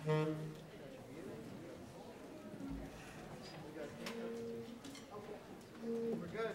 We're good.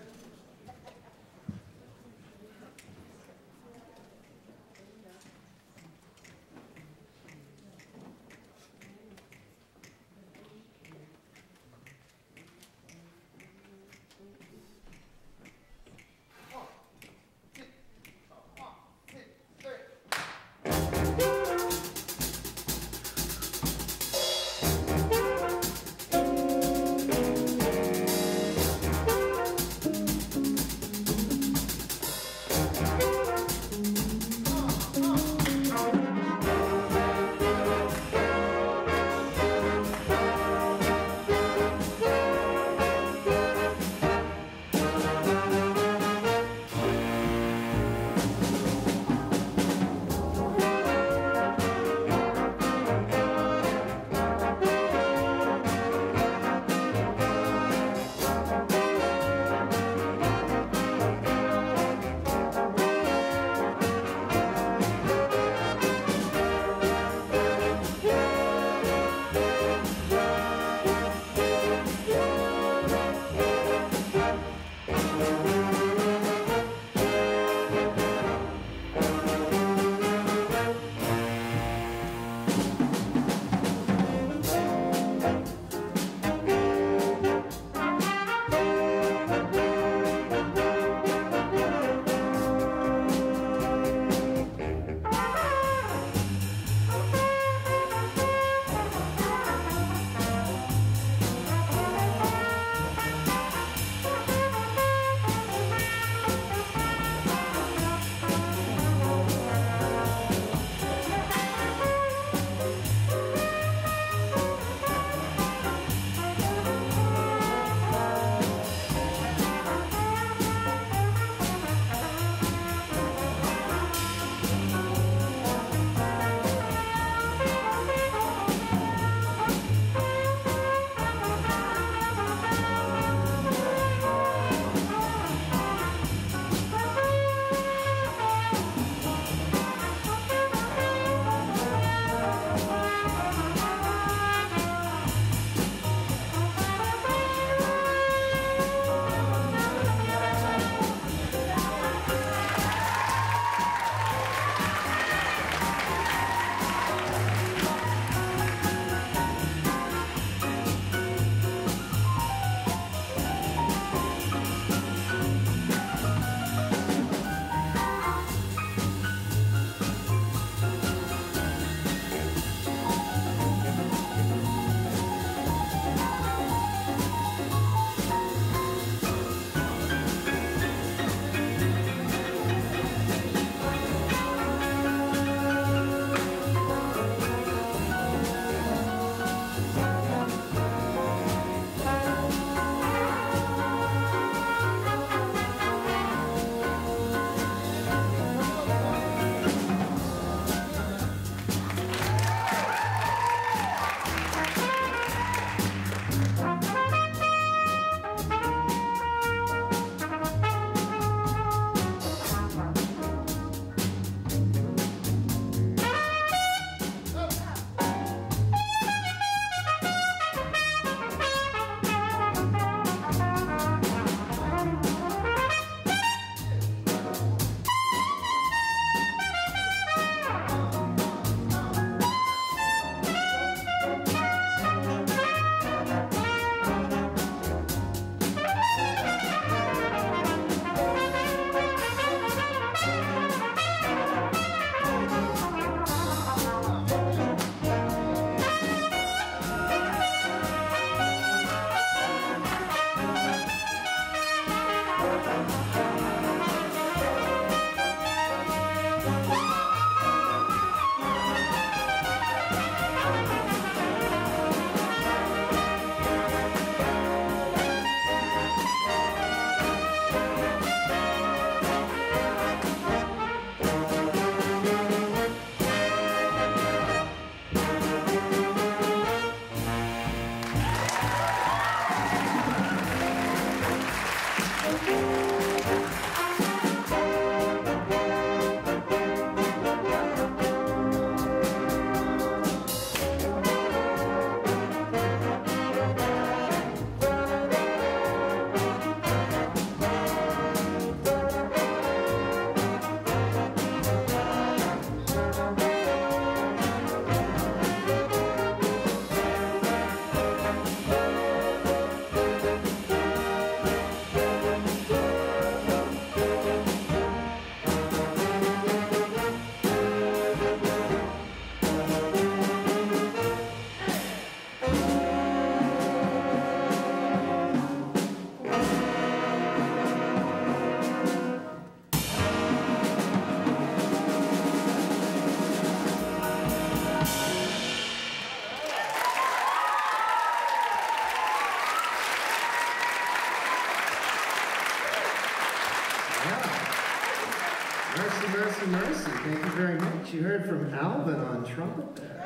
Thank you very much. You heard from Alvin on trumpet there.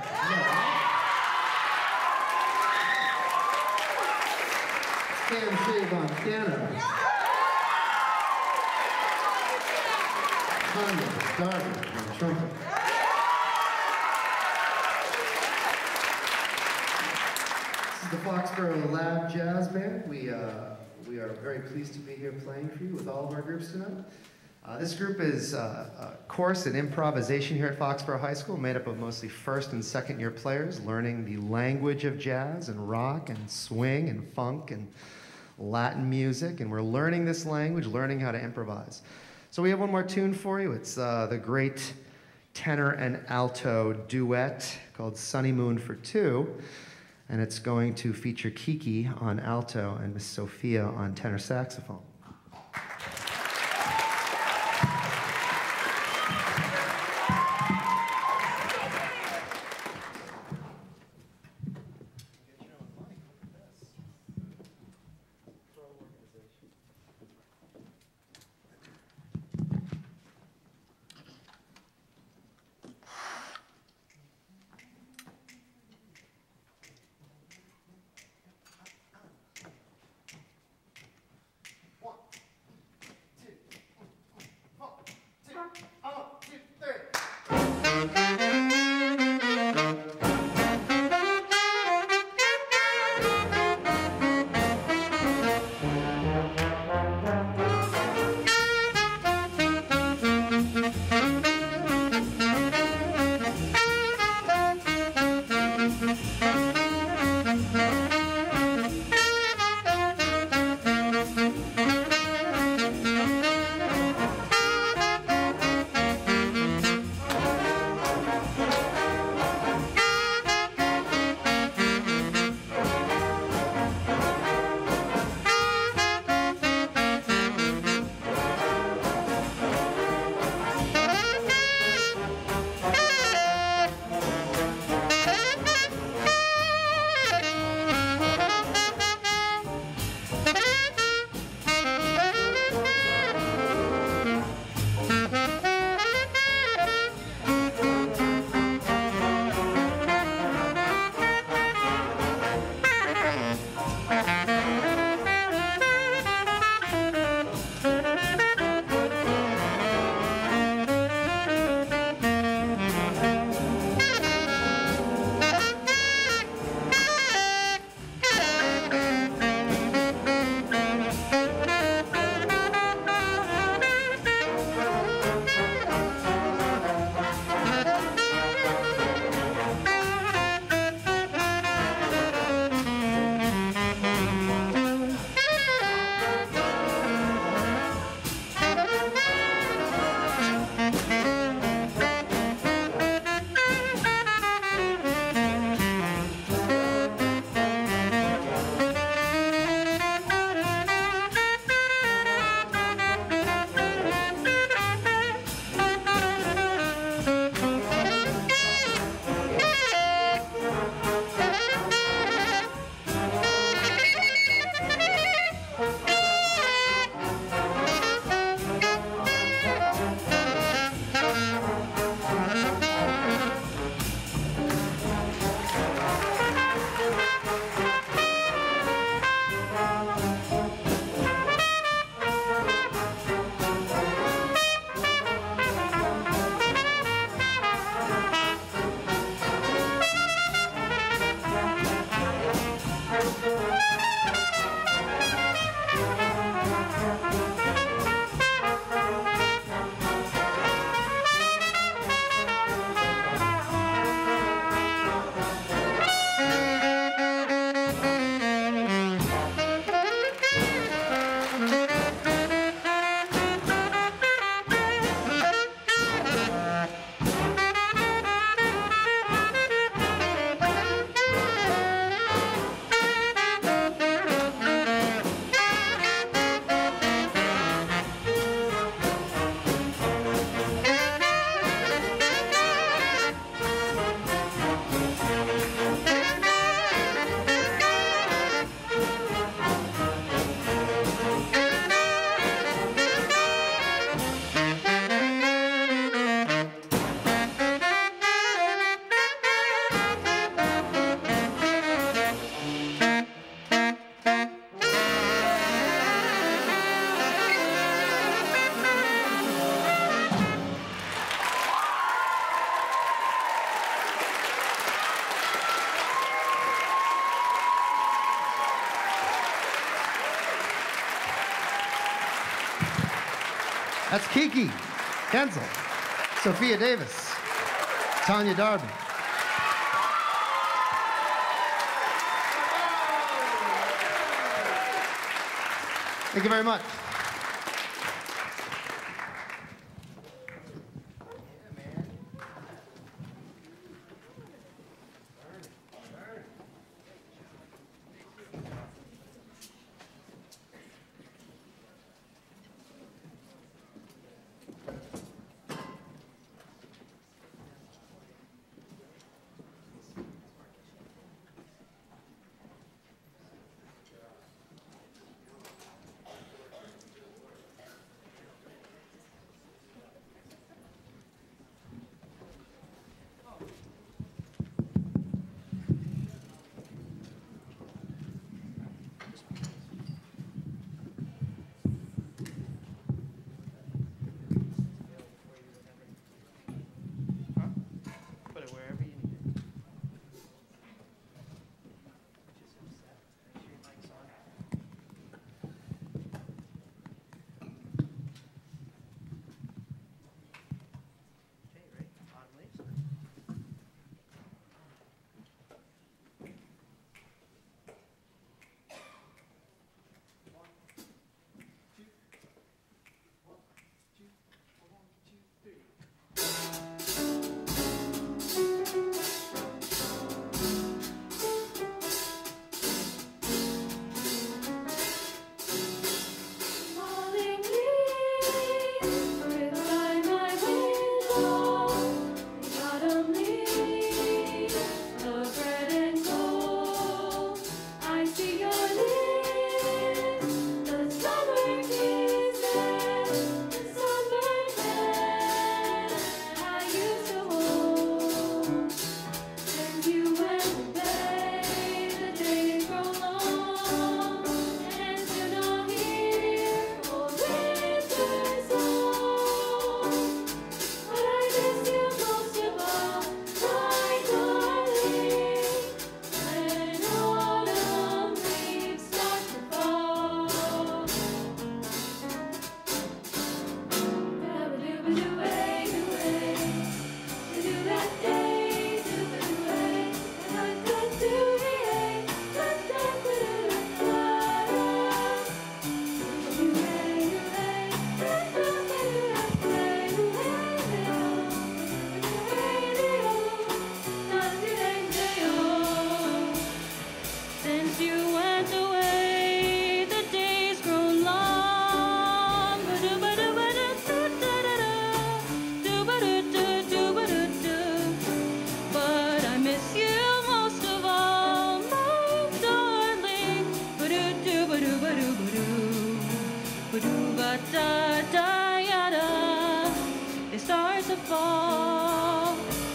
Cam Shave on piano. Tanya Darby on trumpet. This is the Foxborough Lab Jazz Band. We are very pleased to be here playing for you with all of our groups tonight. This group is a course in improvisation here at Foxborough High School, made up of mostly first and second year players learning the language of jazz and rock and swing and funk and Latin music. And we're learning this language, learning how to improvise. So we have one more tune for you. It's the great tenor and alto duet called Sunny Moon for Two. And it's going to feature Kiki on alto and Miss Sophia on tenor saxophone. One. That's Kiki Kenzel, Sophia Davis, Tanya Darby. Thank you very much. It starts to fall.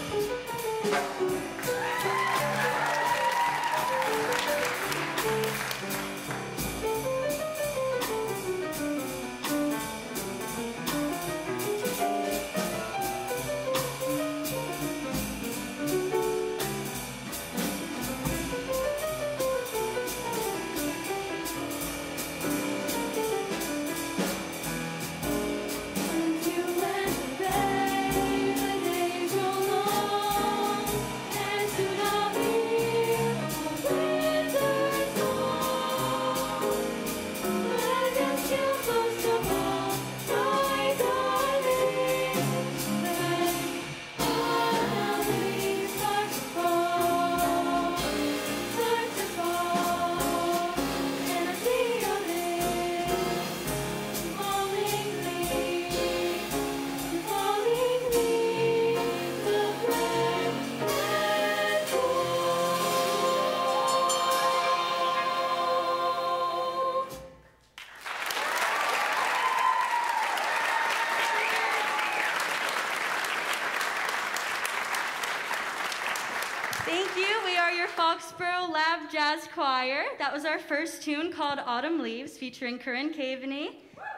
Thank you. We are your Foxborough Lab Jazz Choir. That was our first tune called Autumn Leaves, featuring Corinne Caveney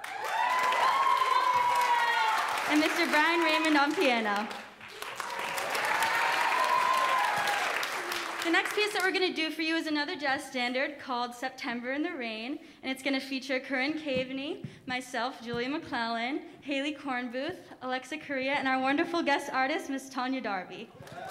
and Mr. Brian Raymond on piano. The next piece that we're going to do for you is another jazz standard called September in the Rain, and it's going to feature Corinne Caveney, myself, Julia McClellan, Haley Kornbooth, Alexa Correa, and our wonderful guest artist, Miss Tanya Darby.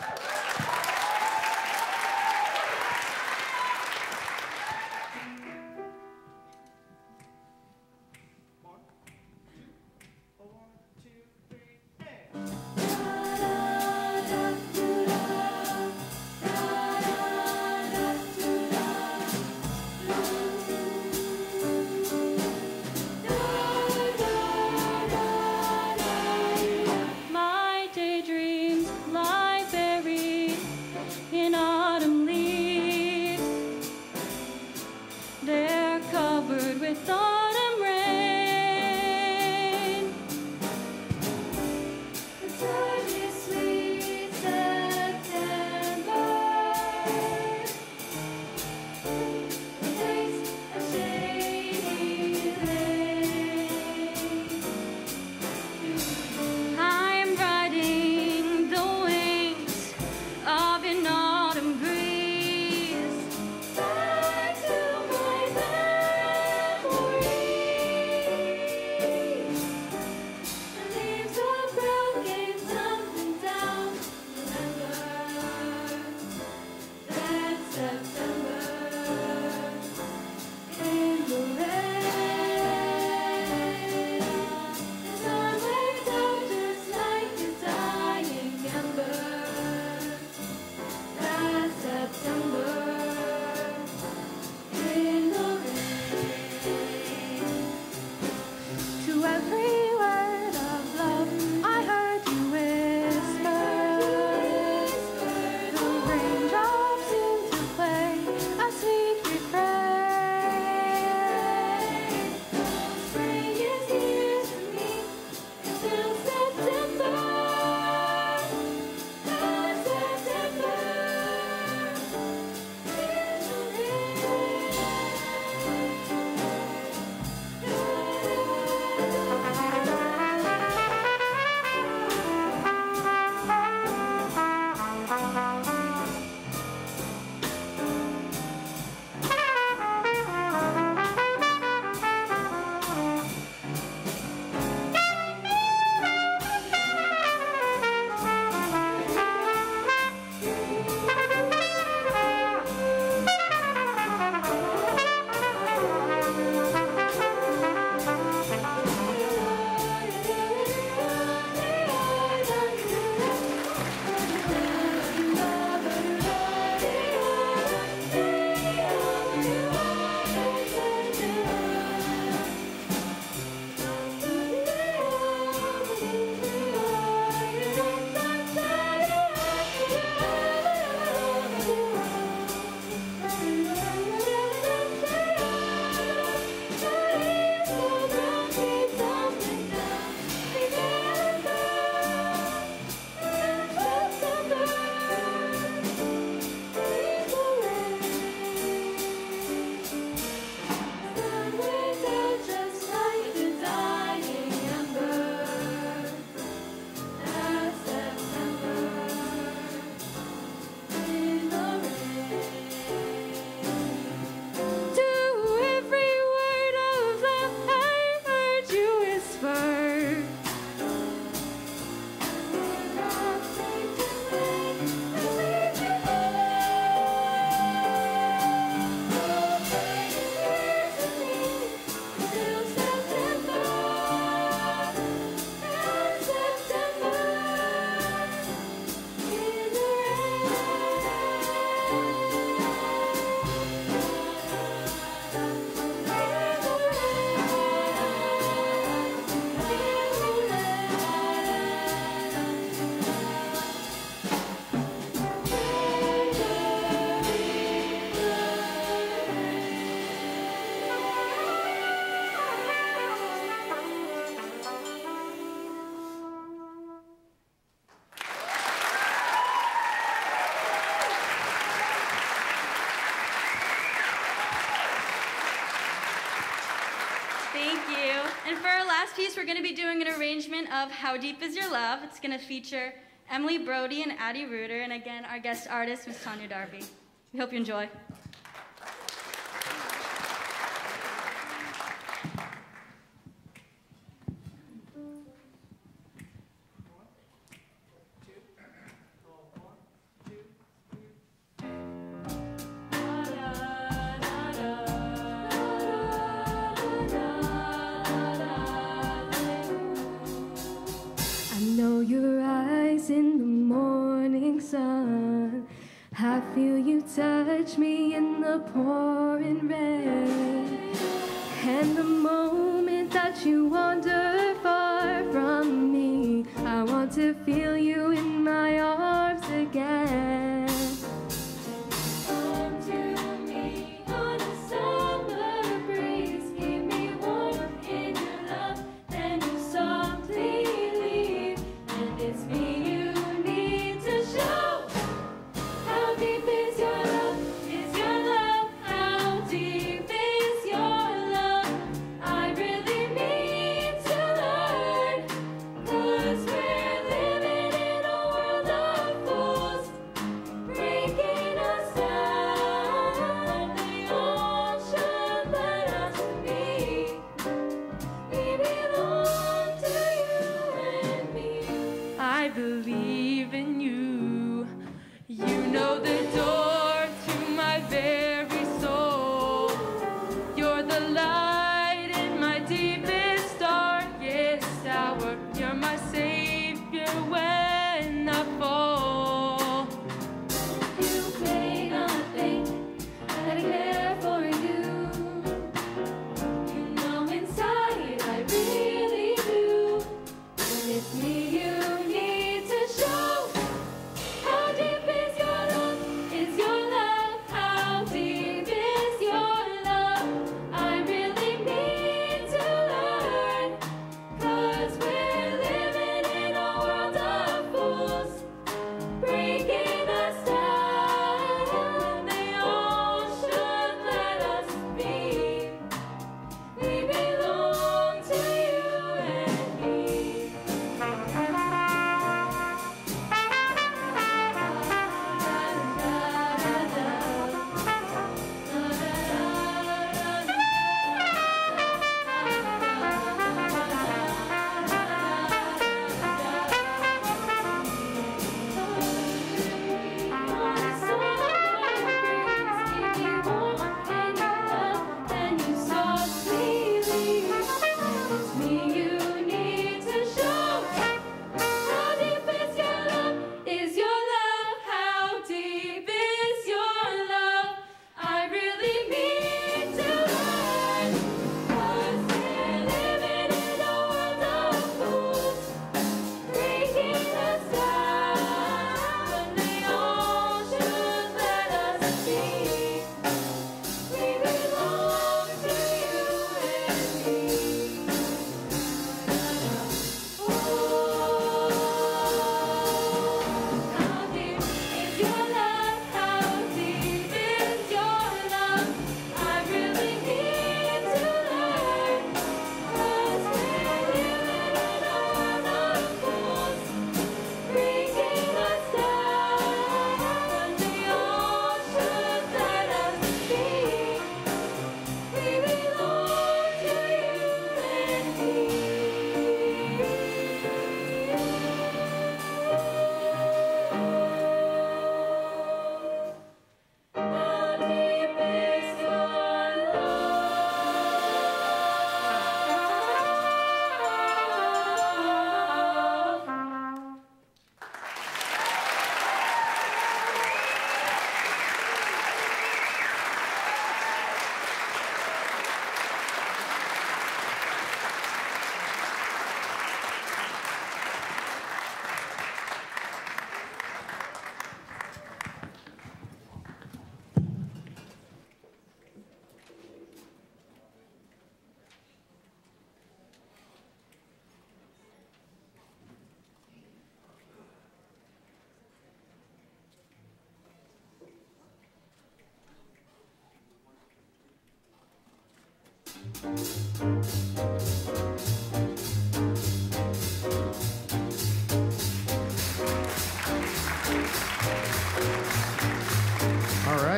And for our last piece, we're going to be doing an arrangement of How Deep Is Your Love. It's going to feature Emily Brody and Addie Reuter, and again, our guest artist, Miss Tanya Darby. We hope you enjoy. In the morning sun, I feel you touch me in the pouring rain, and the moment that you wander far from me, I want to feel you in my arms again. Come to me on a summer breeze, keep me warm in your love, then you softly leave, and it's me.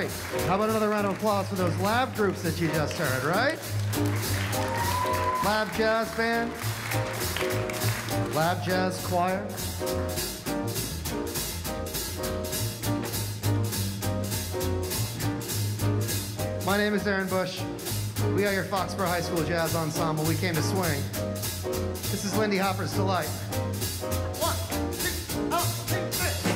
right. How about another round of applause for those lab groups that you just heard, right? Lab Jazz Band, Lab Jazz Choir. My name is Aaron Bush. We are your Foxborough High School Jazz Ensemble. We came to swing. This is Lindy Hopper's Delight. 1, 2, 3.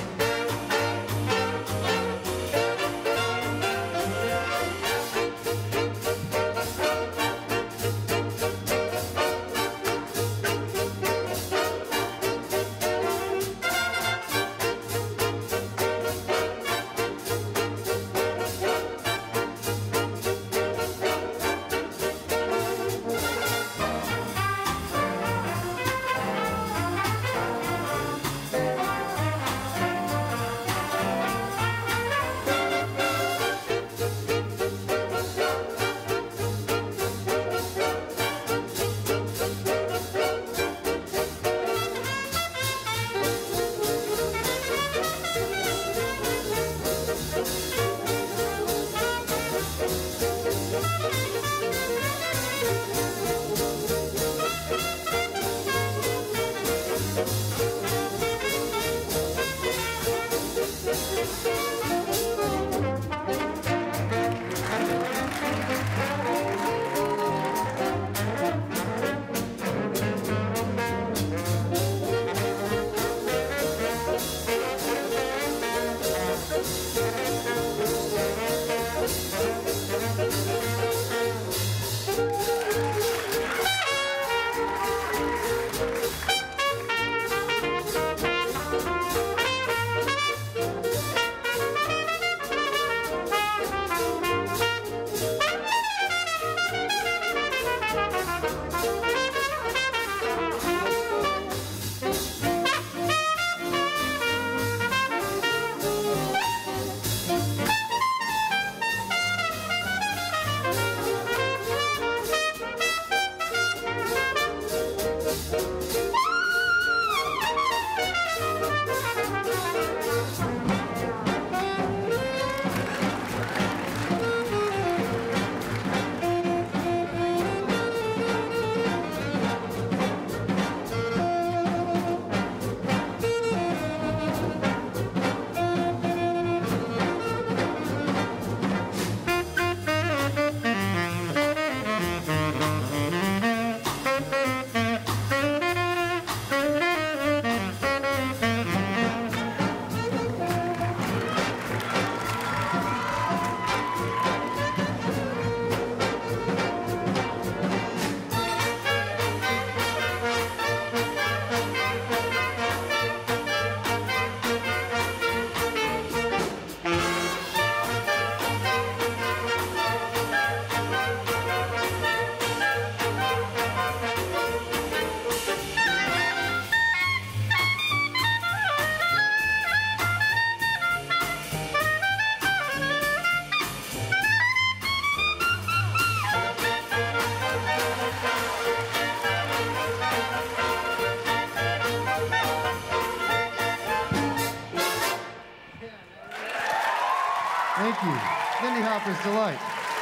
Thank you. Lindy Hopper's Delight.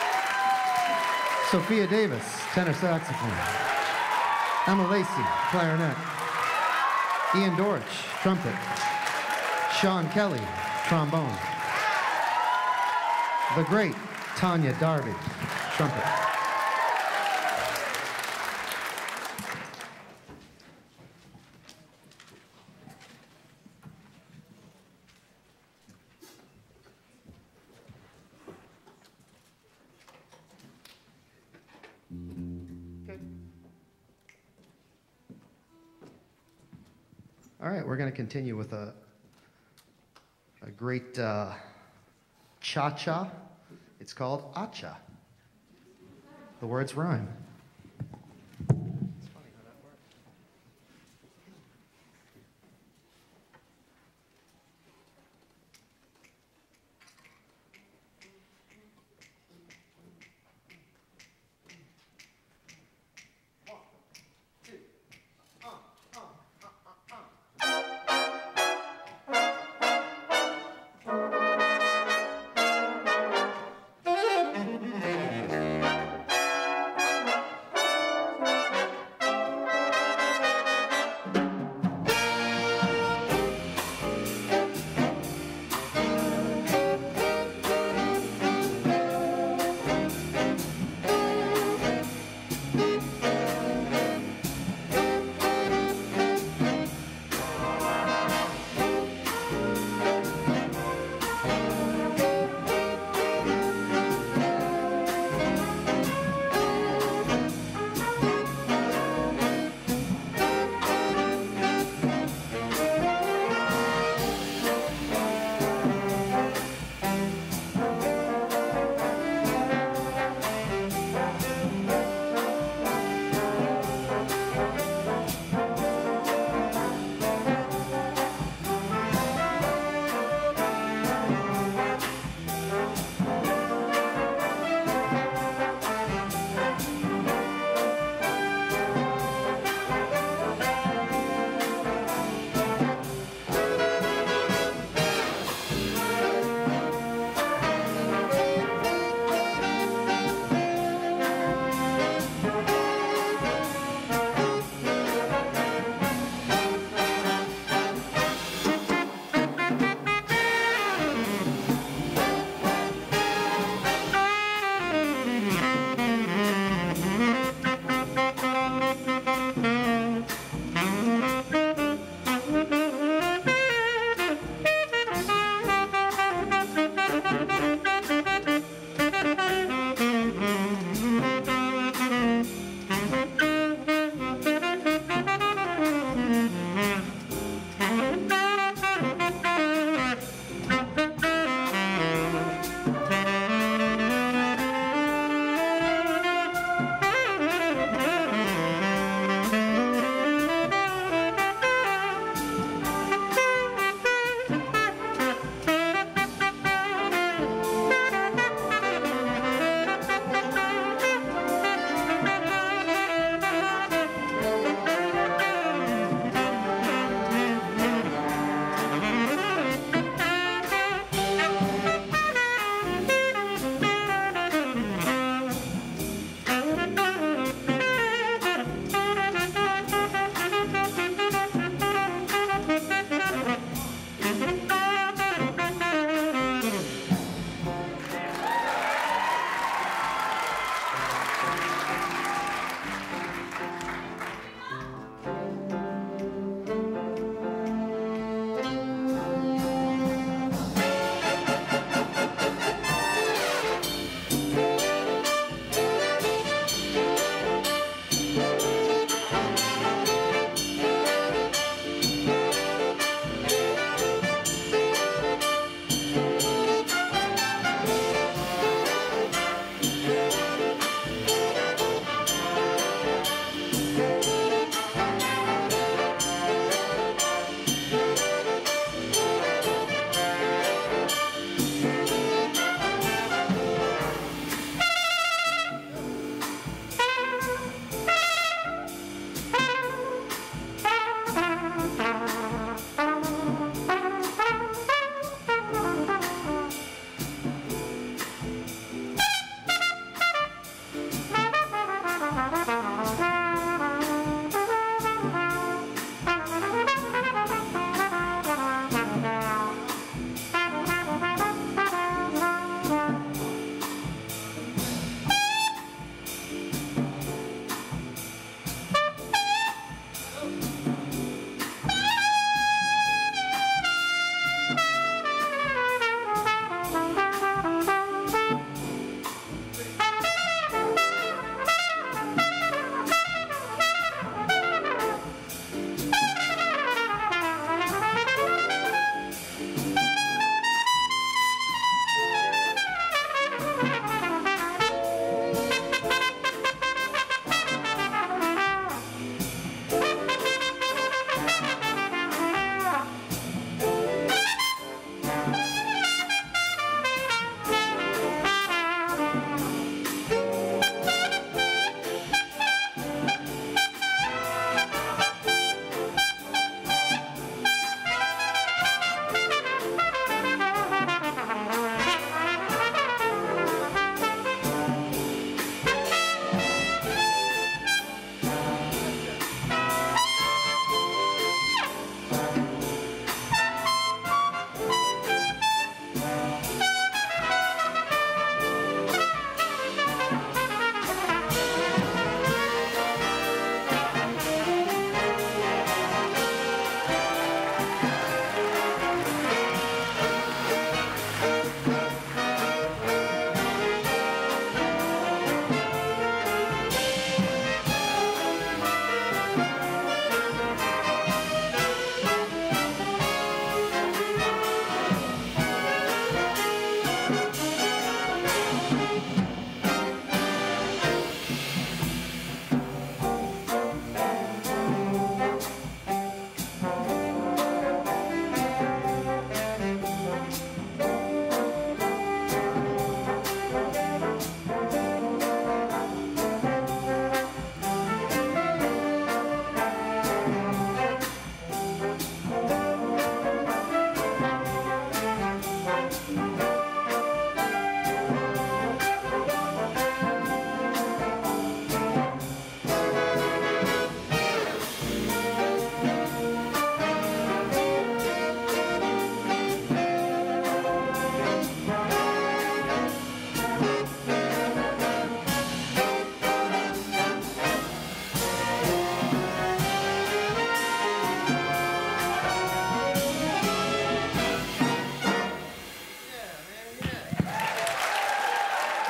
Sophia Davis, tenor saxophone. Emma Lacey, clarinet. Ian Dorich, trumpet. Sean Kelly, trombone. The great Tanya Darby, trumpet. All right, we're going to continue with a great cha-cha. It's called Acha. The words rhyme.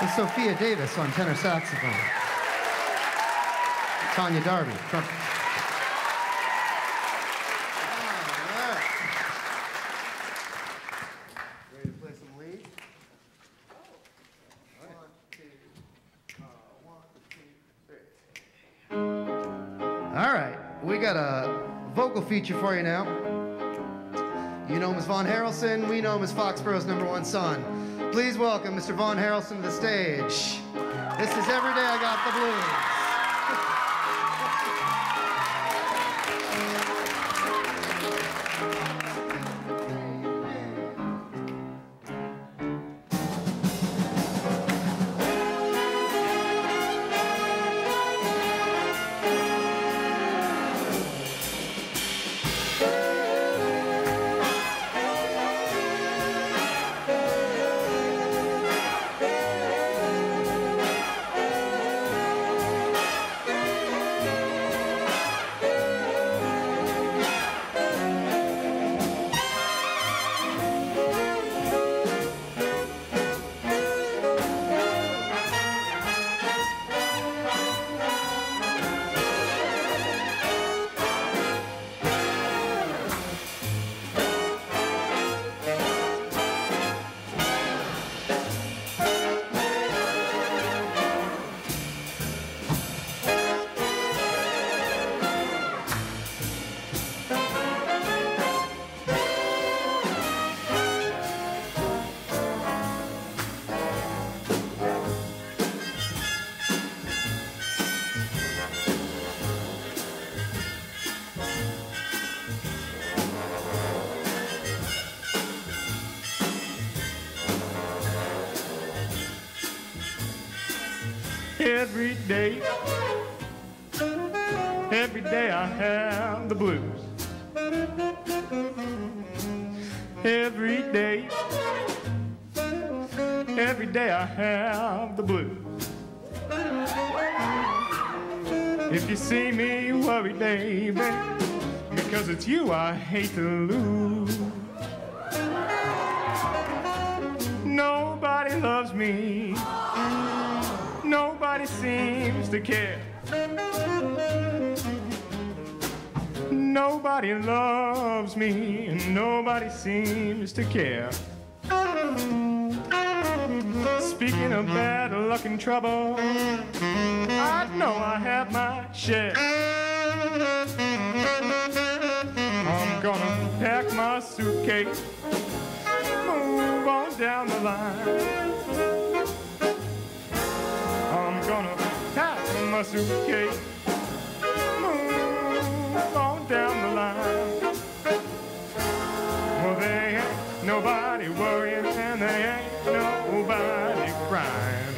Mrs. Sophia Davis on tenor saxophone. Tanya Darby, trumpet. Ready to play some lead? All right, we got a vocal feature for you now. You know him as Von Harrelson, we know him as Foxborough's #1 son. Please welcome Mr. Von Harrelson to the stage. This is Every Day I Got the Blues. Every day I have the blues. Every day I have the blues. If you see me worried, baby, because it's you I hate to lose. Nobody loves me. Nobody seems to care. Nobody loves me, and nobody seems to care. Speaking of bad luck and trouble, I know I have my share. I'm gonna pack my suitcase, move on down the line. I'm gonna pack my suitcase, move on down the line. Well, there ain't nobody worrying, and there ain't nobody crying.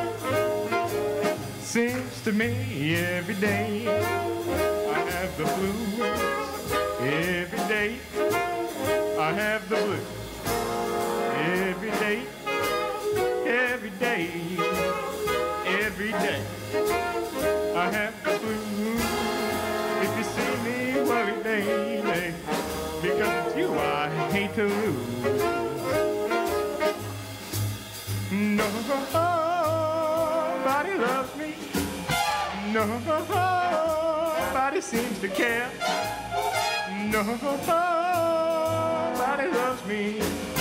Seems to me every day I have the blues. Every day I have the blues. Every day, every day, every day I have the blues. If you see me worried daily, because it's you I hate to lose. Nobody loves me. Nobody seems to care. Nobody loves me.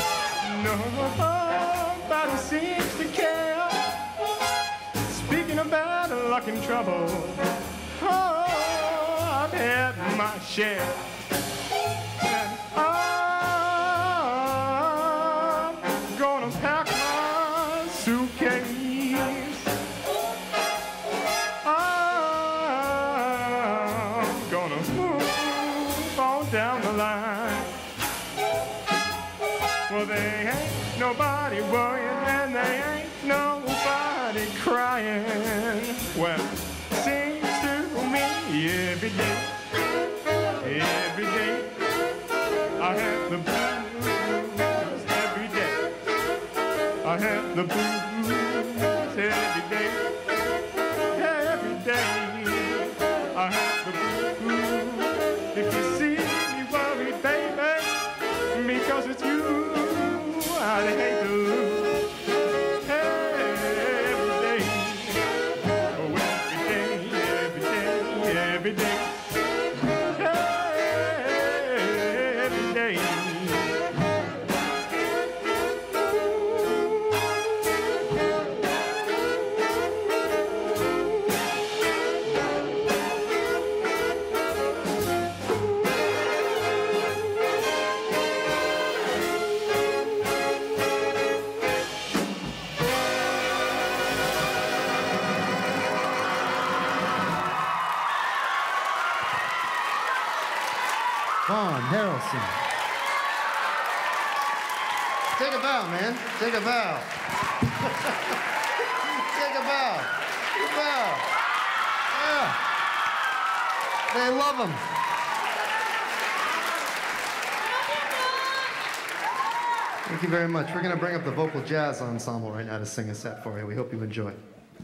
Nobody seems to care. Speaking of bad luck and trouble, oh, I've had my share. And I'm gonna pack my suitcase. I'm gonna move on down the line. Well, there ain't nobody worrying, and there ain't nobody crying. Well, seems to me every day I have the blues. Every day I have the blues. Every day I have the blues. If you see me worried, baby, because it's you I'd hate to lose. Hey, Vaughn Harrelson. Take a bow, man. Take a bow. Take a bow. Take a bow. Yeah. They love him. Thank you very much. We're going to bring up the vocal jazz ensemble right now to sing a set for you. We hope you enjoy.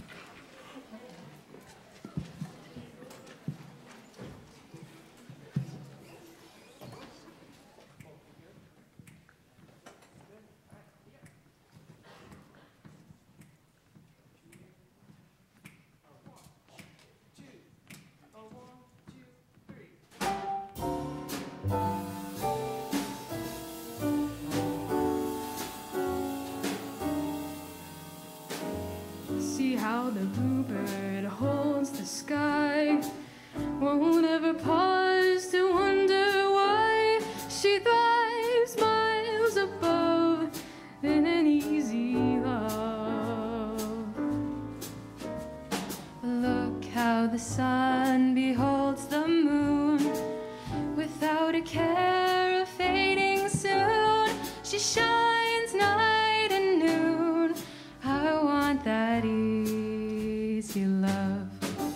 See how the bluebird holds the sky, won't ever pause to wonder why she thrives miles above in an easy love. Look how the sun beholds the moon without a care of fading soon. She shines night and noon. I want that easy love.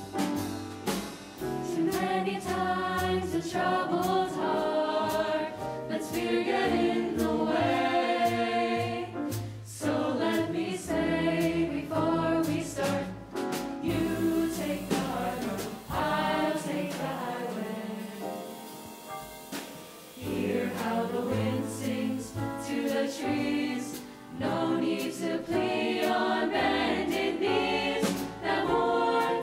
Too many times the trouble's heart lets fear get in the way. So let me say before we start, you take the hard road, I'll take the highway. Hear how the wind sings to the trees. No need to plead on bended knees. That warm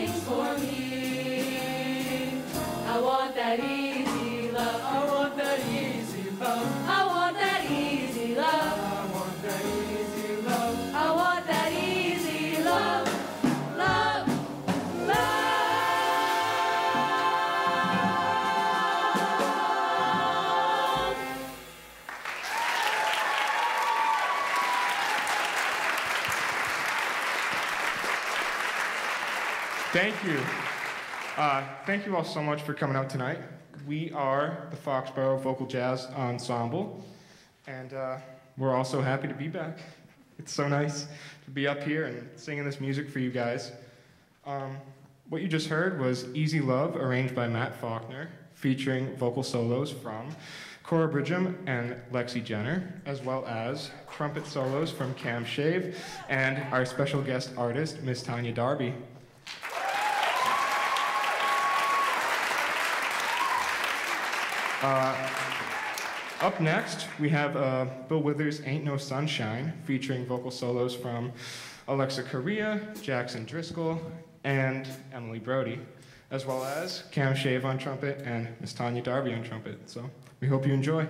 things for me. I want that easy love. I want that easy love. I want that easy love. I want that easy love. I want that easy love. Love, love. Thank you. Thank you all so much for coming out tonight. We are the Foxborough Vocal Jazz Ensemble, and we're all so happy to be back. It's so nice to be up here and singing this music for you guys. What you just heard was Easy Love, arranged by Matt Faulkner, featuring vocal solos from Cora Bridgham and Lexi Jenner, as well as trumpet solos from Cam Shave and our special guest artist, Miss Tanya Darby. Up next, we have Bill Withers' Ain't No Sunshine, featuring vocal solos from Alexa Correa, Jackson Driscoll, and Emily Brody, as well as Cam Shave on trumpet and Miss Tanya Darby on trumpet. So we hope you enjoy.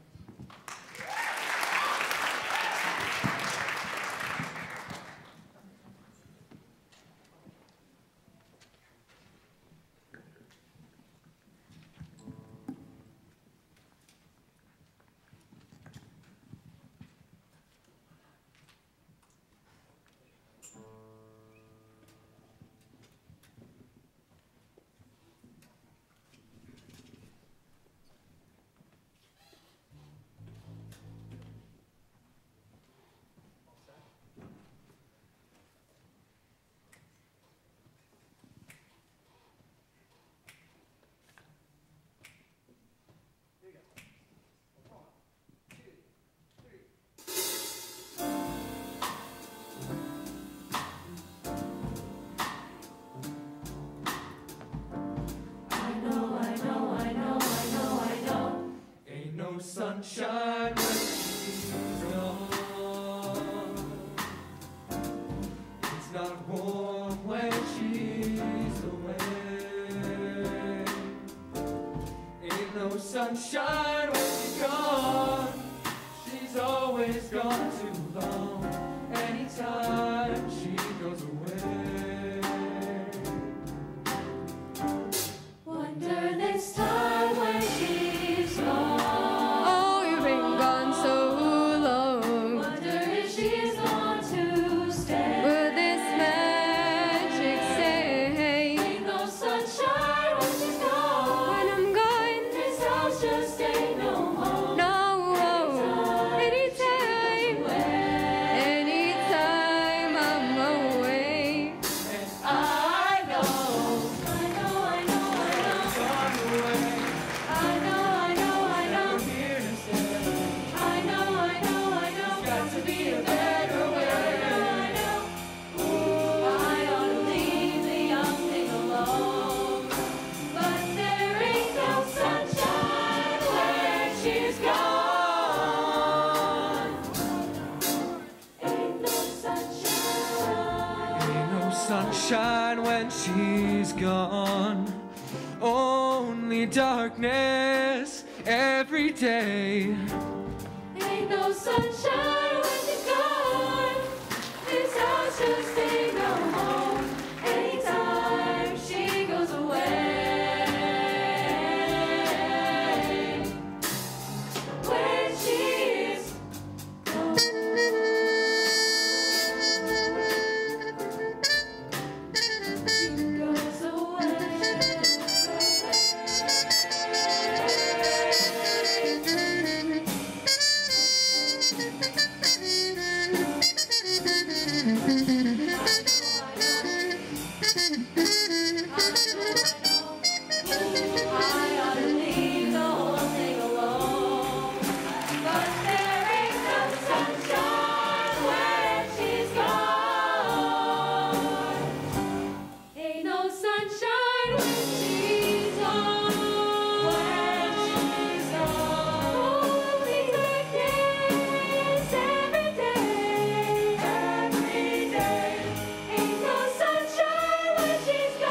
Sunshine when she's gone. It's not warm when she's away. Ain't no sunshine when she's gone. She's always gone too long. Anytime she goes away. Wonder this time when she's gone. Sunshine when she's gone, only darkness every day. Ain't no sunshine when she's gone. This house just ain't no home. Anytime she goes away. When she's gone. She's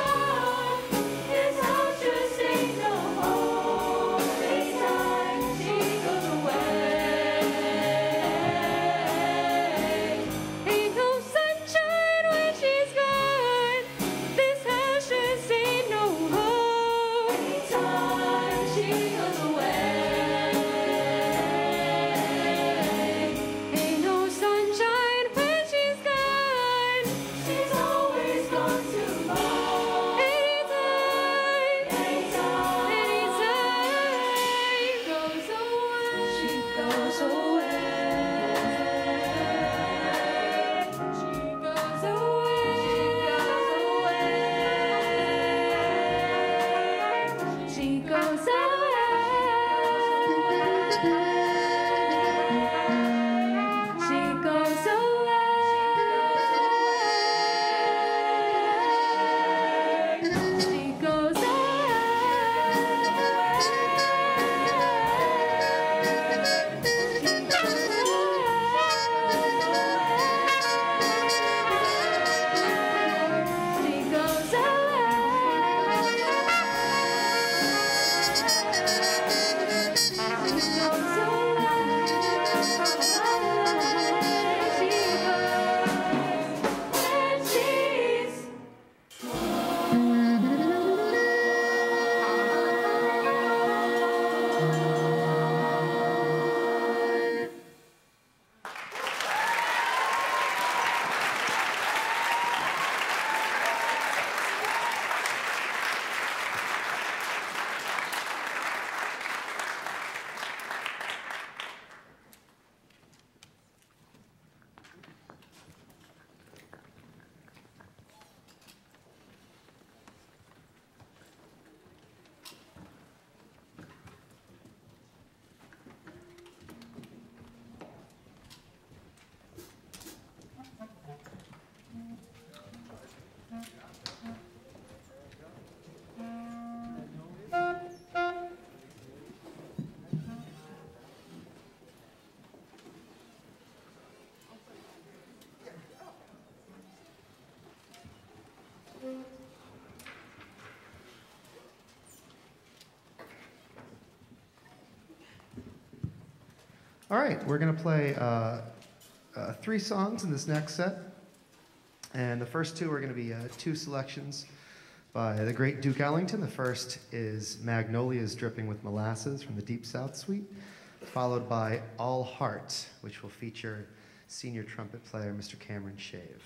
All right, we're going to play 3 songs in this next set. And the first 2 are going to be 2 selections by the great Duke Ellington. The first is Magnolias Dripping with Molasses from the Deep South Suite, followed by All Heart, which will feature senior trumpet player Mr. Cameron Shave.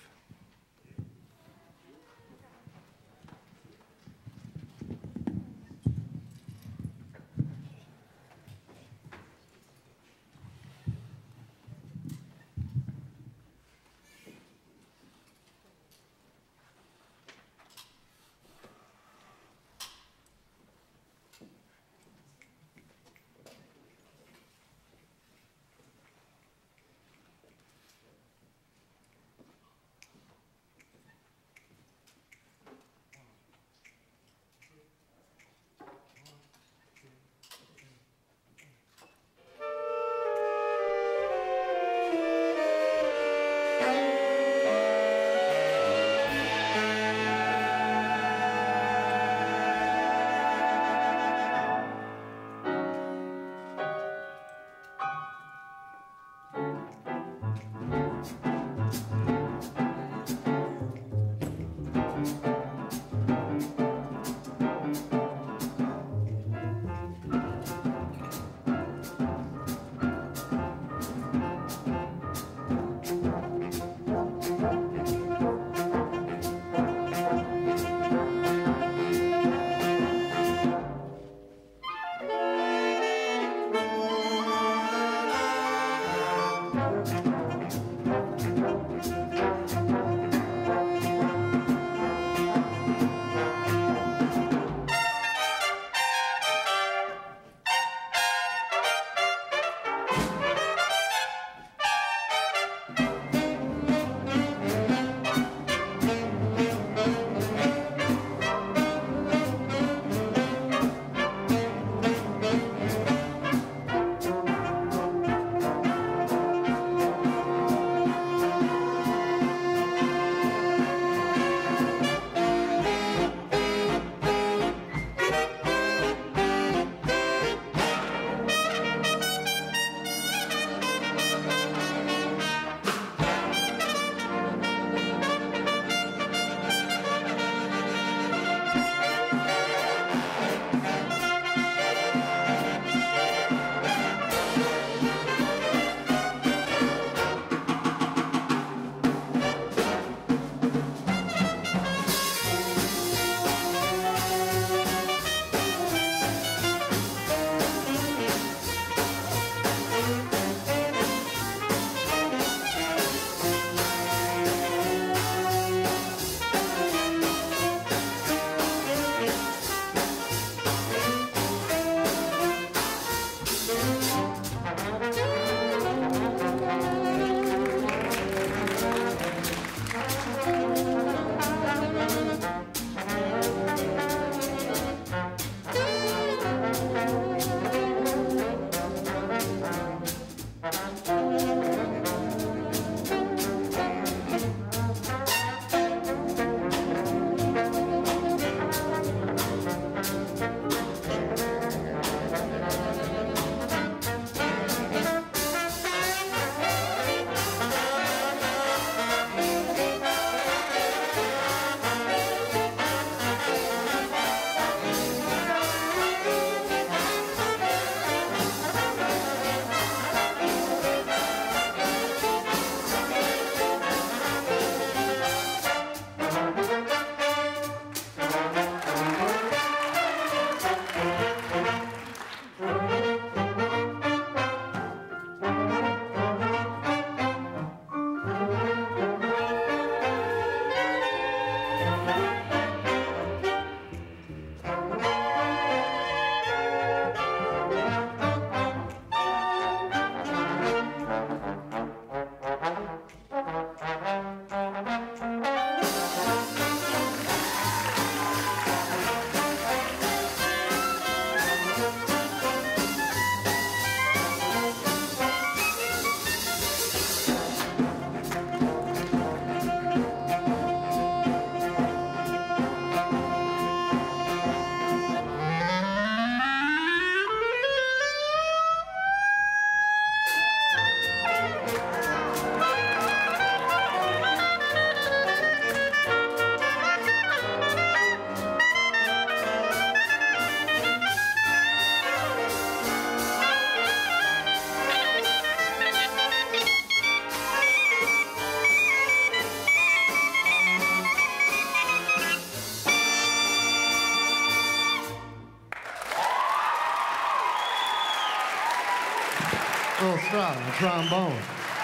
Little Strong, the trombone.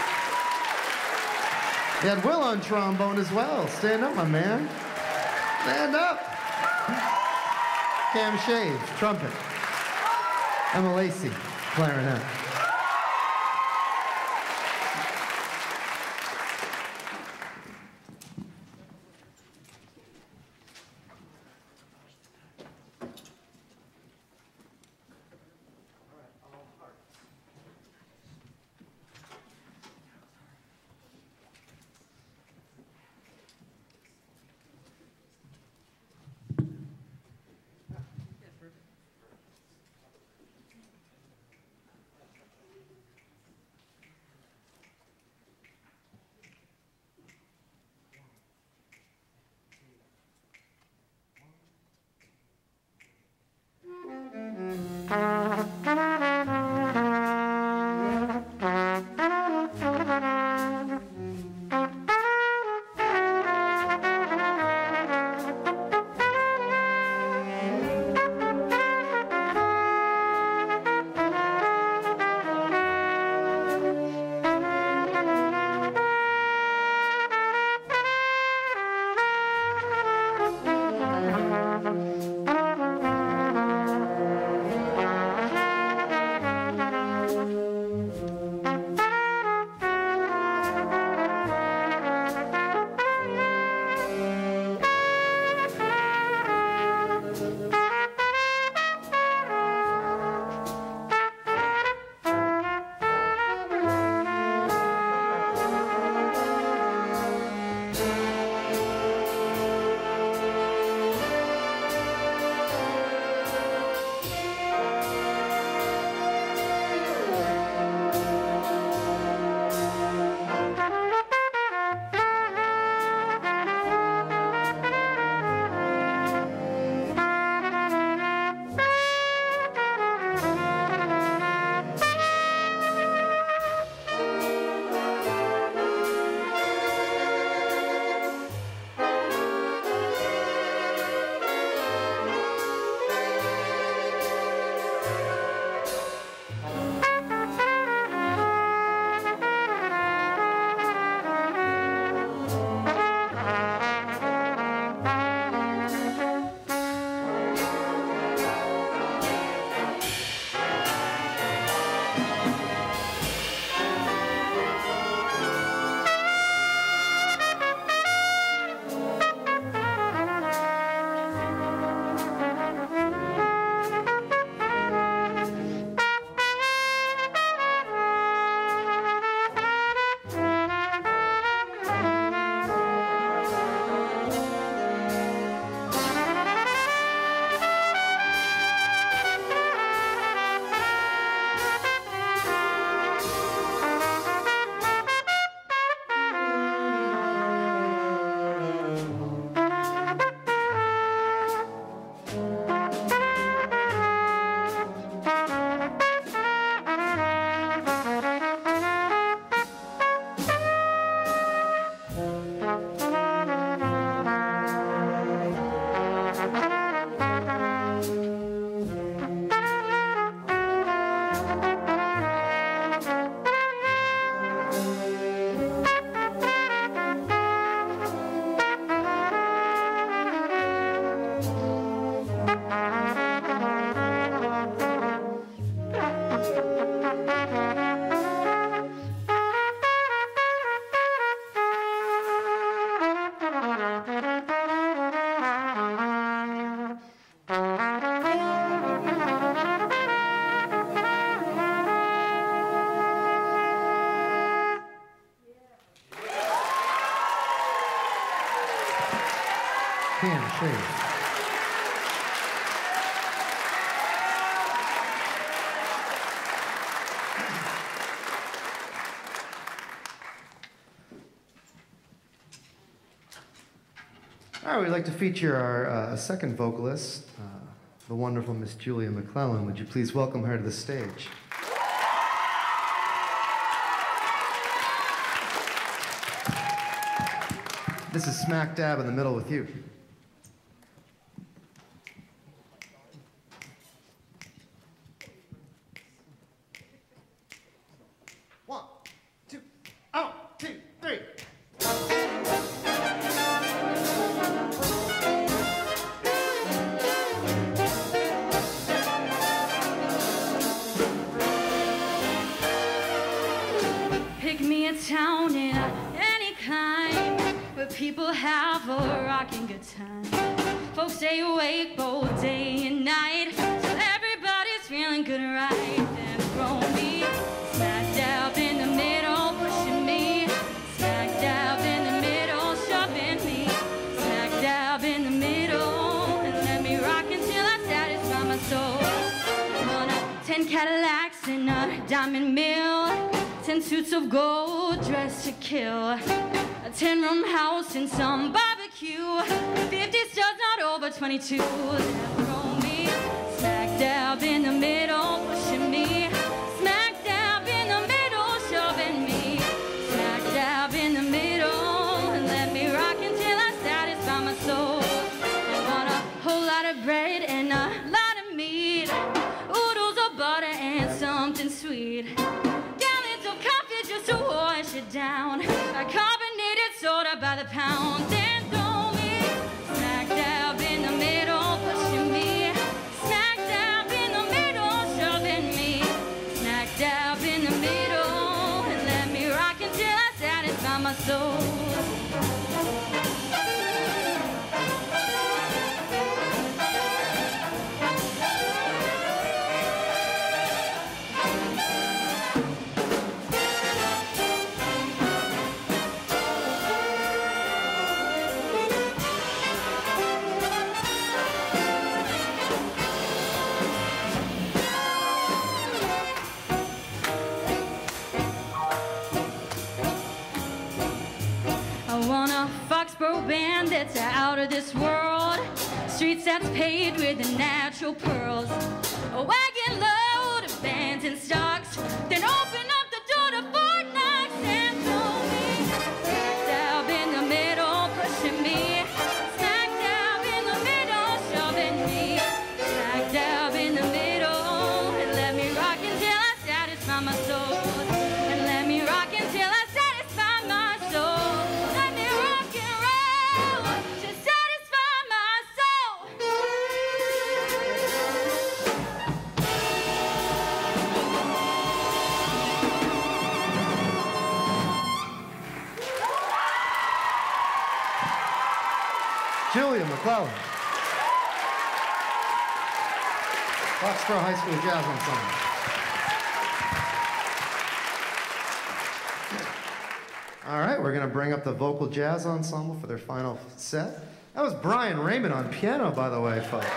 You had Will on trombone as well. Stand up, my man. Stand up. Cam Shaves, trumpet. Emma Lacey, clarinet. Cam Shaves. All right, we'd like to feature our second vocalist, the wonderful Miss Julia McClellan. Would you please welcome her to the stage? This is smack dab in the middle with you. people have a rocking good time. Folks stay awake both day and night, so everybody's feeling good right. Then throw me smack dab in the middle, pushing me. Smack dab in the middle, shoving me. Smack dab in the middle, and let me rock until I satisfy my soul. 10 Cadillacs in a diamond mill, 10 suits of gold dressed to kill, a 10-room house and some barbecue, 50 studs not over 22. Throw me smack dab in the middle, pushing me. Smack dab in the middle, shoving me. Smack dab in the middle, and let me rock until I satisfy my soul. I want a whole lot of bread and a lot of meat, oodles of butter and something sweet, gallons of coffee just to wash it down, a carbonated soda by the pound. Then throw me smack dab in the middle, pushing me. Smack dab in the middle, shoving me. Smack dab in the middle, and let me rock until I satisfy my soul. I want a Foxborough band that's out of this world, streets that's paved with the natural pearls, a wagon load of bands and stocks, then open up the door to Fort Knox and throw me smack dab in the middle, pushing me. Smack dab in the middle, shoving me. Smack dab in the middle, and let me rock until I satisfy my soul. And let me rock until I satisfy my soul. Let me rock and roll to satisfy my soul. Julia McClellan. Foxborough High School Jazz Ensemble. All right, we're going to bring up the Vocal Jazz Ensemble for their final set. That was Brian Raymond on piano, by the way, folks.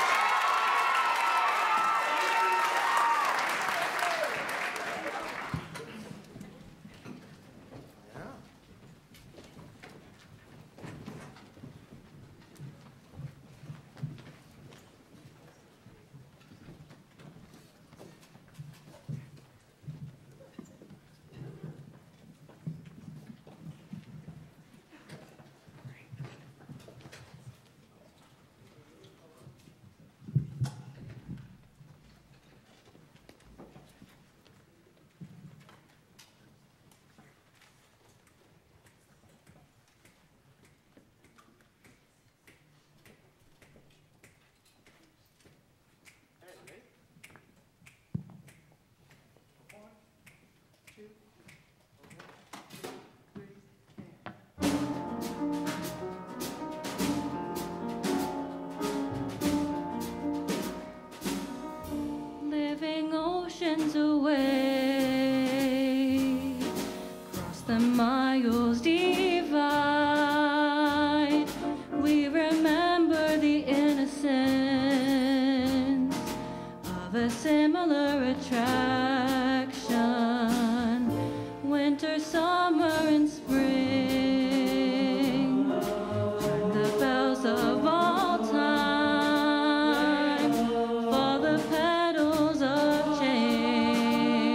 Living oceans away, cross the miles divide. We remember the innocence of a similar attraction. Winter, summer, and spring, turn the bells of all time for the petals of change.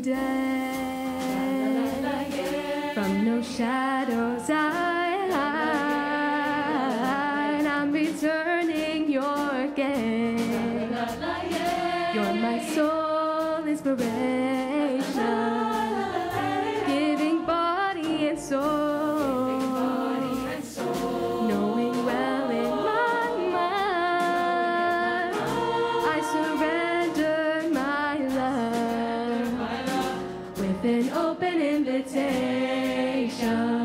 day. From no shadows I'm returning your gaze. You're my soul inspiration, giving body and soul, knowing well in my mind I surrender my love with an open invitation.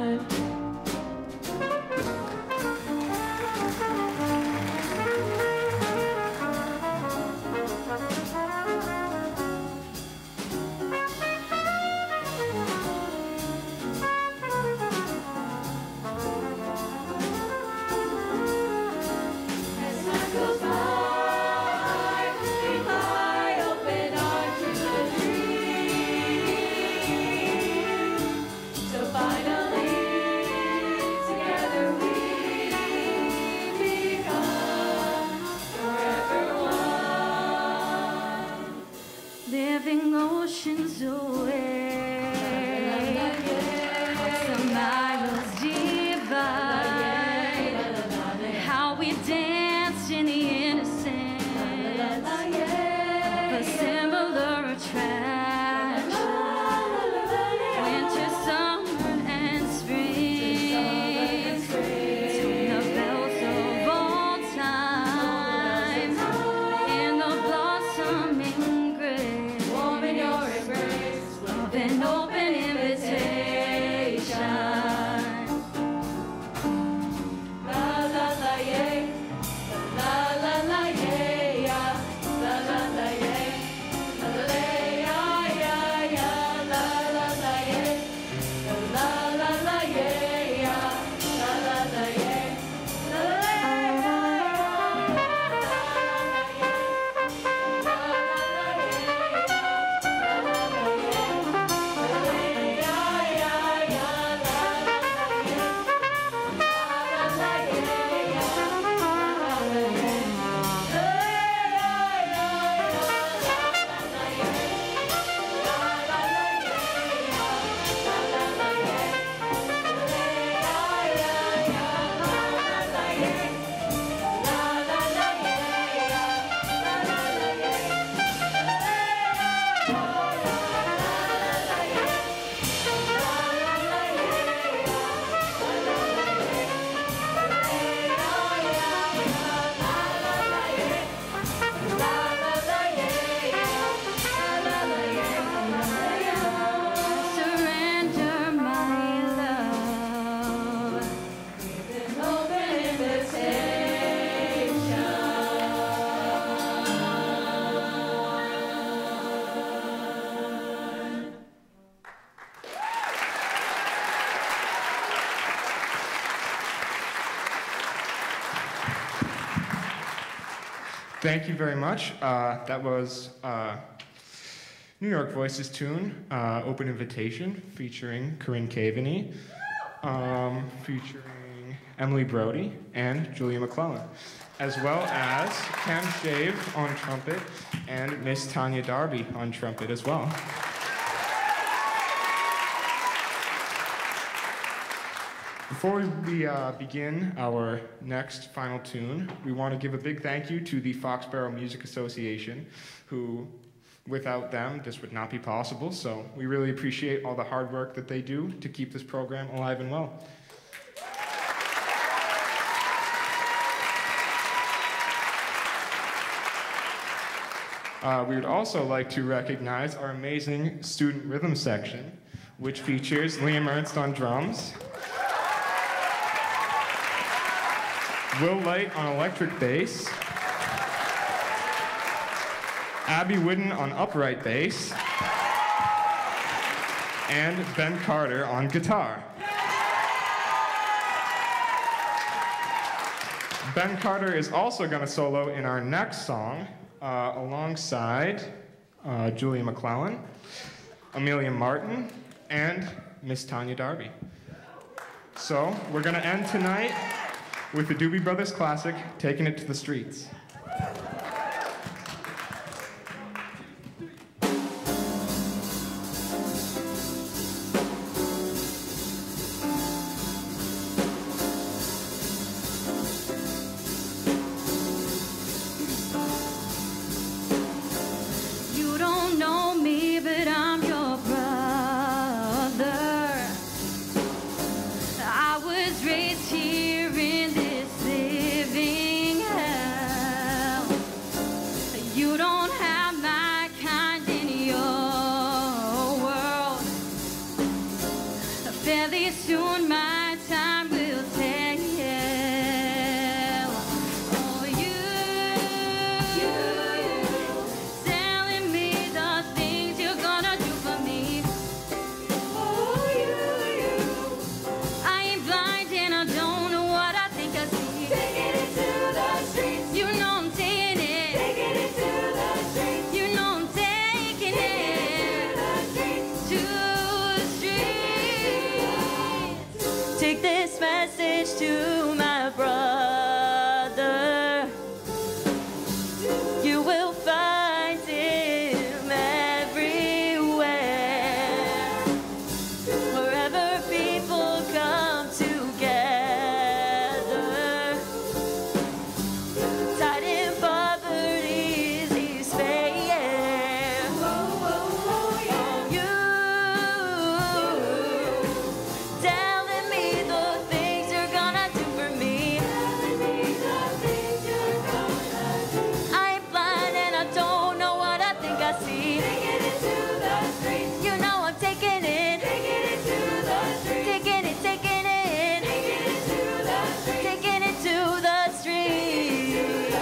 Living oceans away, some miles divide, how we danced in the innocence of a similar attraction, winter, summer, and spring, between the bells of all time, in the blossoming an open invitation. La la la yay, la la la yay, la la la yay, la la ya ya, la la la yay, la la la yay, la la la yay, la la Thank you very much. That was New York Voices tune, Open Invitation, featuring Corinne Caveney, featuring Emily Brody and Julia McClellan, as well as Cam Shave on trumpet and Miss Tanya Darby on trumpet as well. Before we begin our next final tune, we want to give a big thank you to the Foxborough Music Association, who, without them, this would not be possible. So we really appreciate all the hard work that they do to keep this program alive and well. We would also like to recognize our amazing student rhythm section, which features Liam Ernst on drums, Will Light on electric bass, Abby Whidden on upright bass, and Ben Carter on guitar. Ben Carter is also going to solo in our next song alongside Julia McClellan, Amelia Martin, and Miss Tanya Darby. So we're going to end tonight with the Doobie Brothers classic, Taking It to the Streets. to my brother. You will find him everywhere, wherever people come together. Tied in poverty, he's fair. You telling me the things you're gonna do for me. I ain't blind and I don't know what I think I see. Taking it to the streets. You know I'm taking it. Taking it to the streets. Taking it, taking it. Taking it to the streets. Taking it to the streets.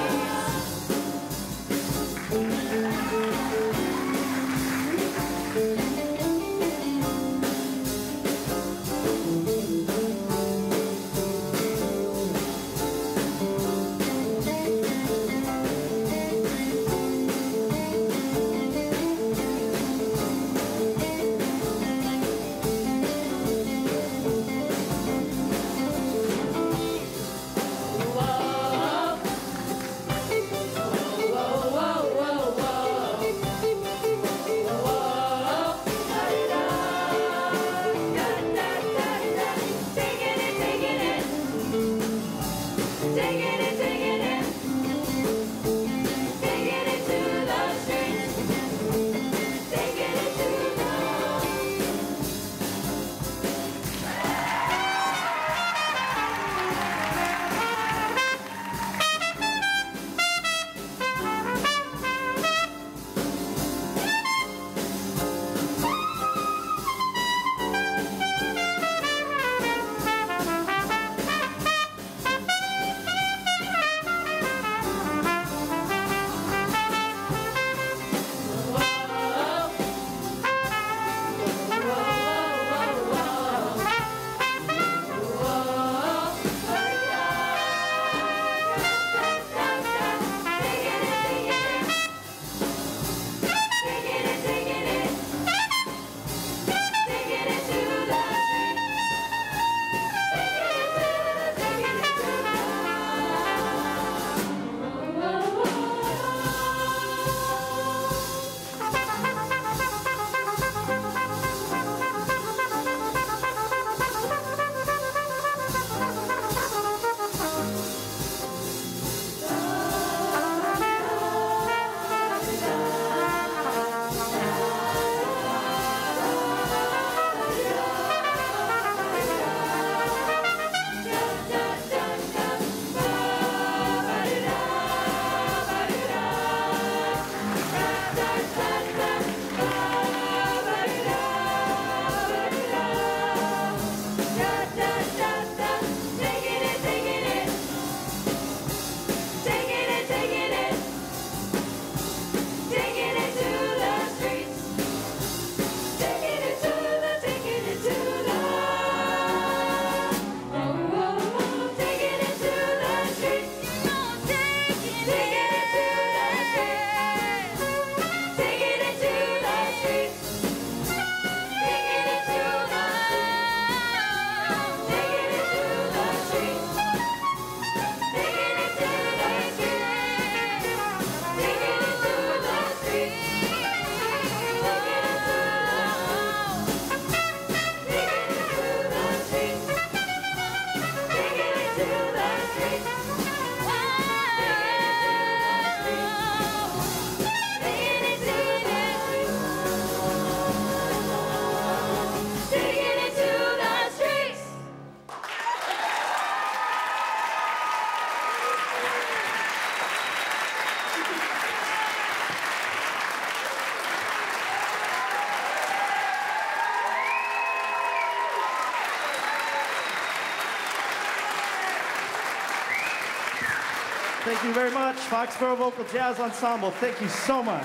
Thank you very much, Foxborough Vocal Jazz Ensemble. Thank you so much.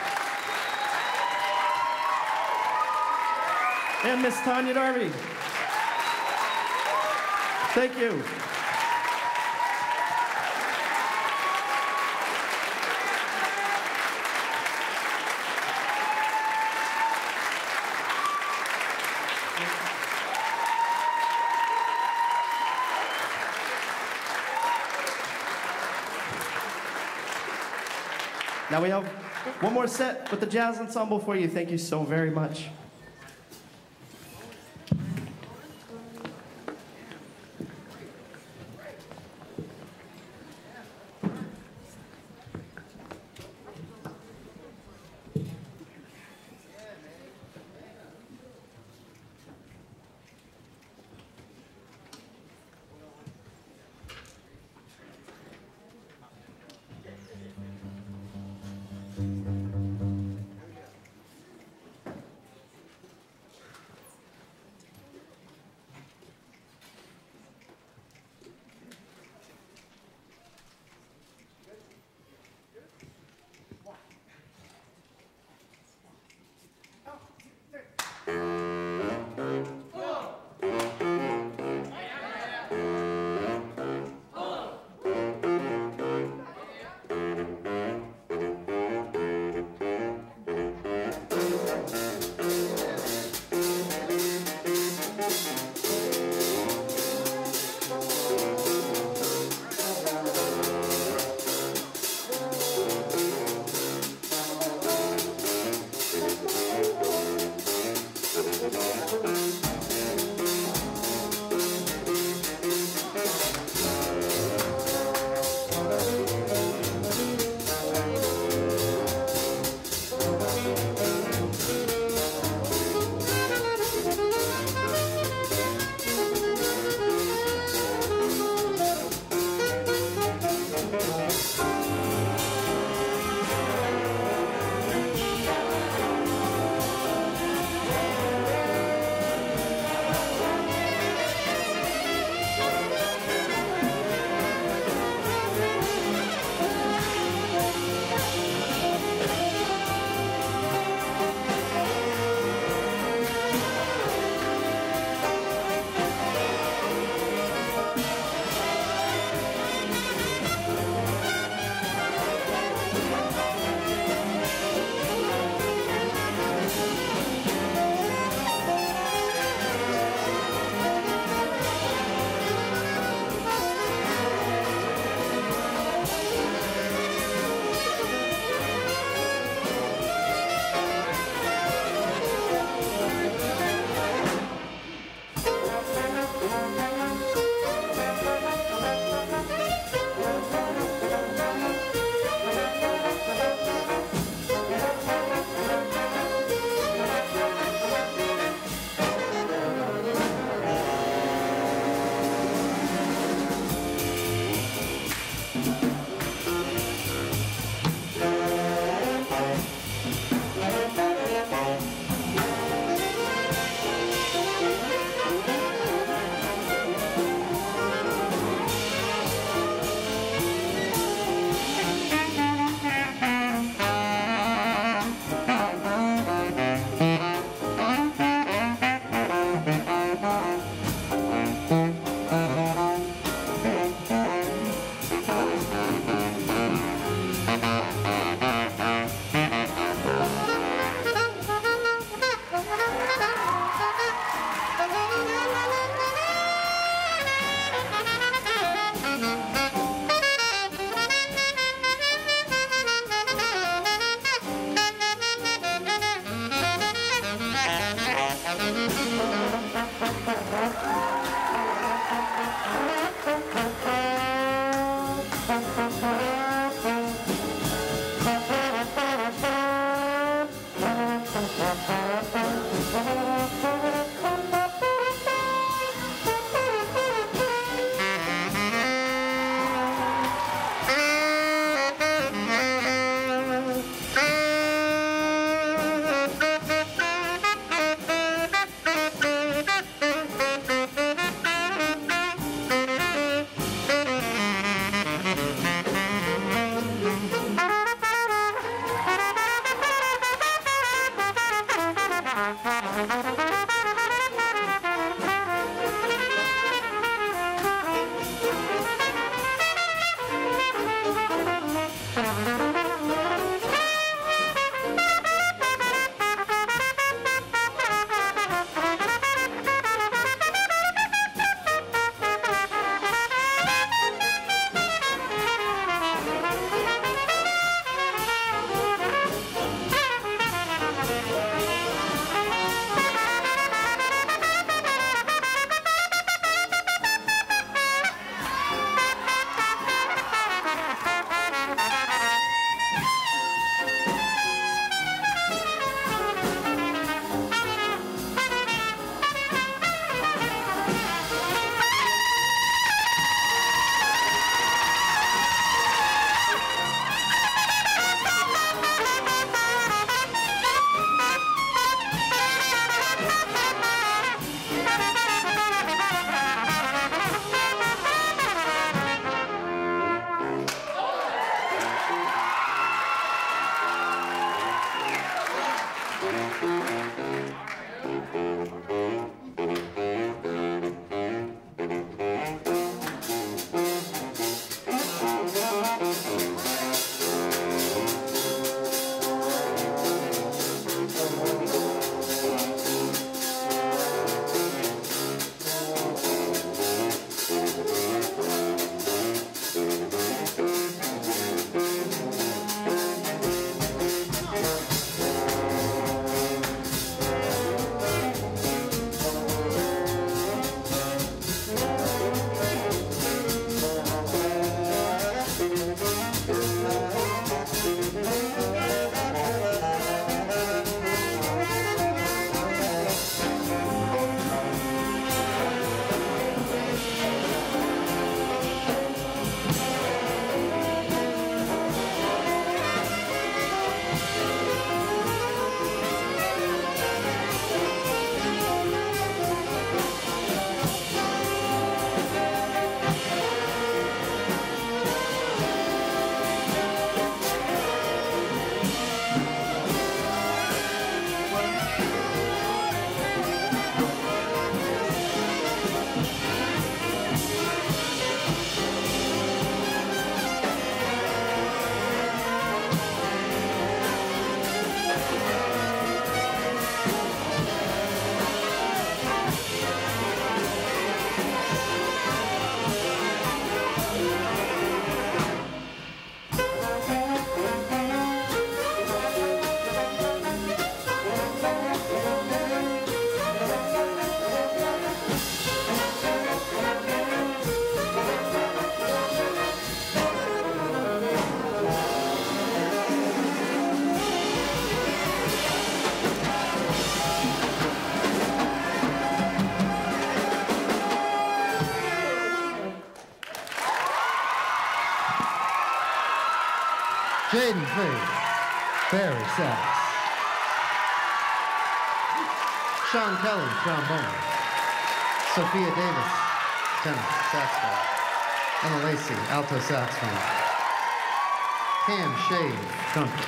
And Miss Tanya Darby. Thank you. Now we have one more set with the jazz ensemble for you. Thank you so very much. Jaden, please. Barry, sax. Sean Kelly, trombone. Sophia Davis, tenor, saxophone. Emma Lacey, alto saxophone. Cam Shade, trumpet.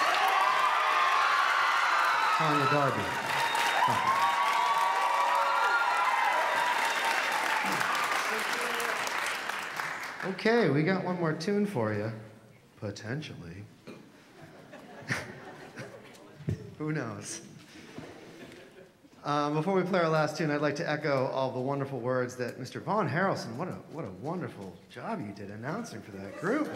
Tanya Darby, trumpet. Okay, we got one more tune for you. Potentially. Who knows? Before we play our last tune, I'd like to echo all the wonderful words that Mr. Vaughn Harrelson, what a wonderful job you did announcing for that group.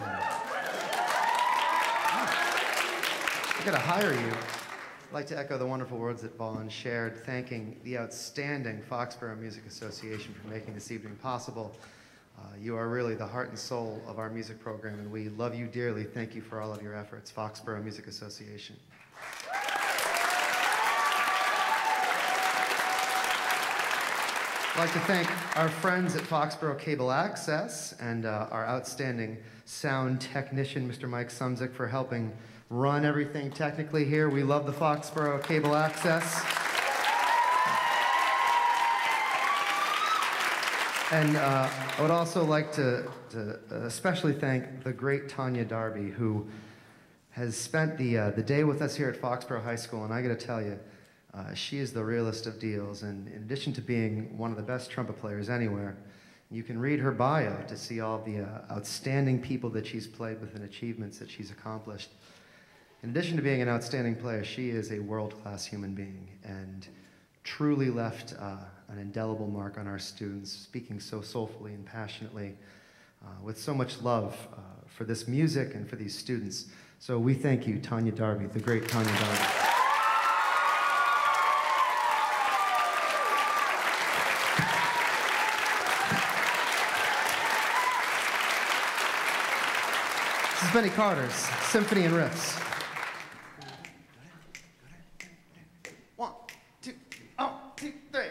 I gotta hire you. I'd like to echo the wonderful words that Vaughn shared, thanking the outstanding Foxborough Music Association for making this evening possible. You are really the heart and soul of our music program, and we love you dearly. Thank you for all of your efforts, Foxborough Music Association. I'd like to thank our friends at Foxboro Cable Access and our outstanding sound technician, Mr. Mike Sumzik, for helping run everything technically here. We love the Foxboro Cable Access. And I would also like to especially thank the great Tanya Darby, who has spent the day with us here at Foxborough High School, and I gotta tell you, she is the realest of deals, and in addition to being one of the best trumpet players anywhere, you can read her bio to see all the outstanding people that she's played with and achievements that she's accomplished. In addition to being an outstanding player, she is a world-class human being and truly left an indelible mark on our students, speaking so soulfully and passionately with so much love for this music and for these students. So we thank you, Tanya Darby, the great Tanya Darby. This is Benny Carter's Symphony and Riffs. One, two, three.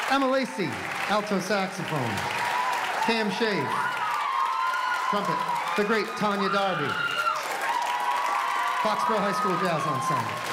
Emma Lacey, alto saxophone. Cam Shave, trumpet. The great Tanya Darby, Foxborough High School Jazz Ensemble.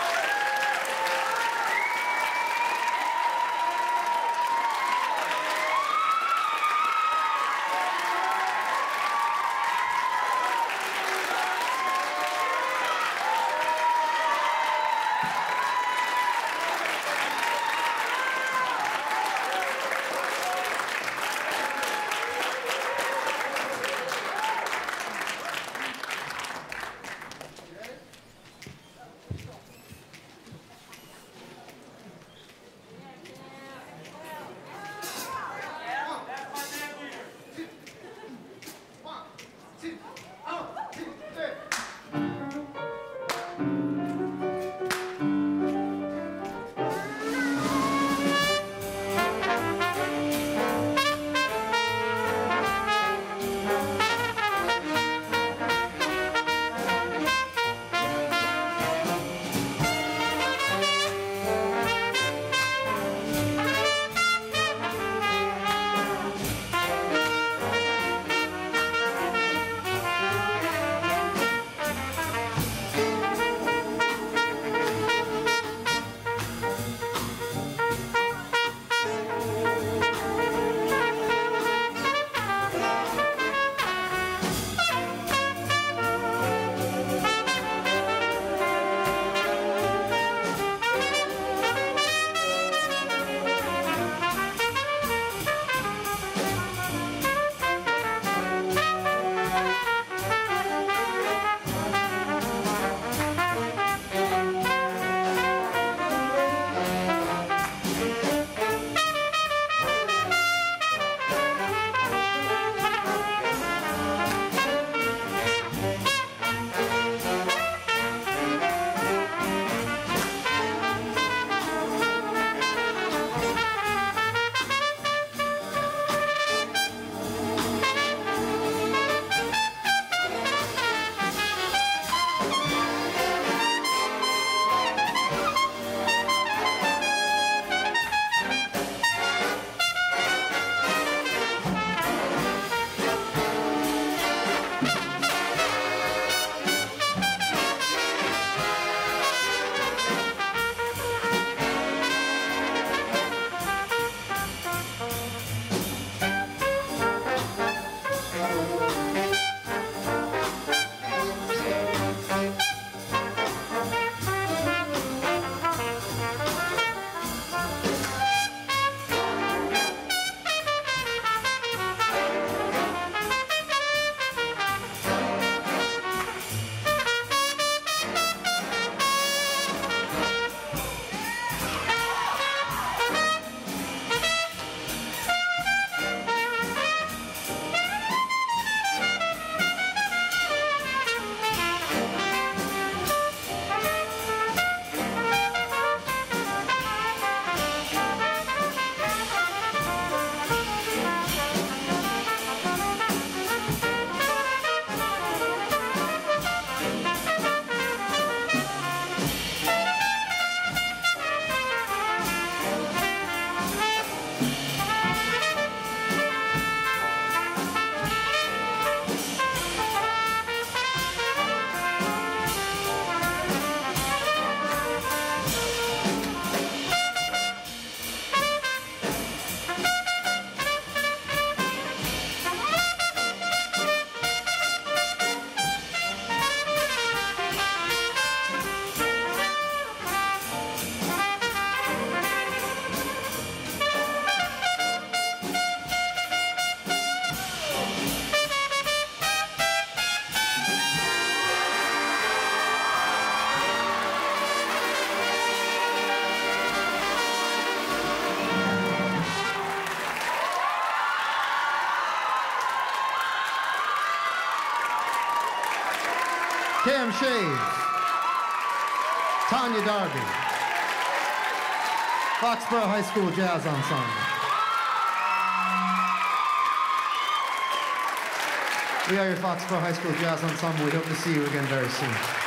Cam Shave, Tanya Darby, Foxborough High School Jazz Ensemble. We are your Foxborough High School Jazz Ensemble. We hope to see you again very soon.